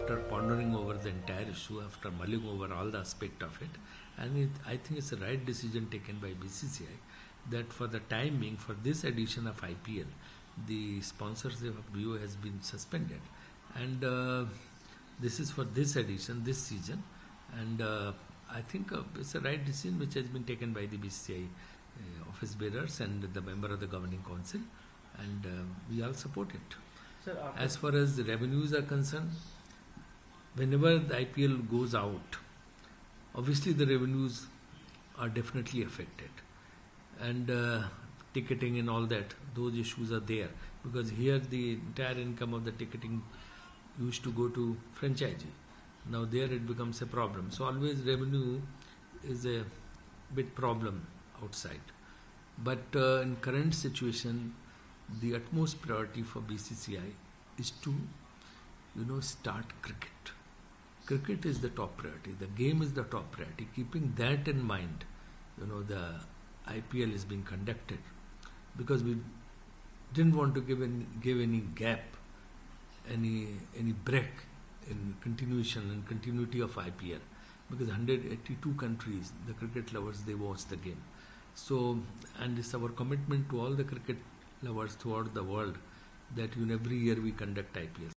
after pondering over the entire issue, after mulling over all the aspect of it, and I think it's the right decision taken by BCCI that for the time being, for this edition of IPL, the sponsorship of BO has been suspended, and this is for this edition, this season, and I think it's a right decision which has been taken by the BCCI office bearers and the member of the governing council, and we all support it. Sir, as far as the revenues are concerned, whenever the IPL goes out, obviously the revenues are definitely affected, and ticketing and all that, those issues are there, because here the entire income of the ticketing used to go to franchisee. Now there it becomes a problem. So always revenue is a bit problem outside. But in current situation, the utmost priority for BCCI is to, start cricket. Cricket is the top priority. The game is the top priority. Keeping that in mind, the IPL is being conducted, because we didn't want to give any gap, any break in continuation and continuity of IPL, because 182 countries, the cricket lovers, they watch the game. So, and it's our commitment to all the cricket lovers throughout the world that every year we conduct IPL.